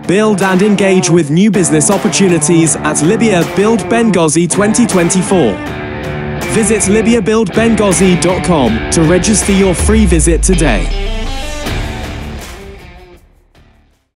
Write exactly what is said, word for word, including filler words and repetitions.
build and engage with new business opportunities at Libya Build Benghazi twenty twenty-four. Visit libya build benghazi dot com to register your free visit today.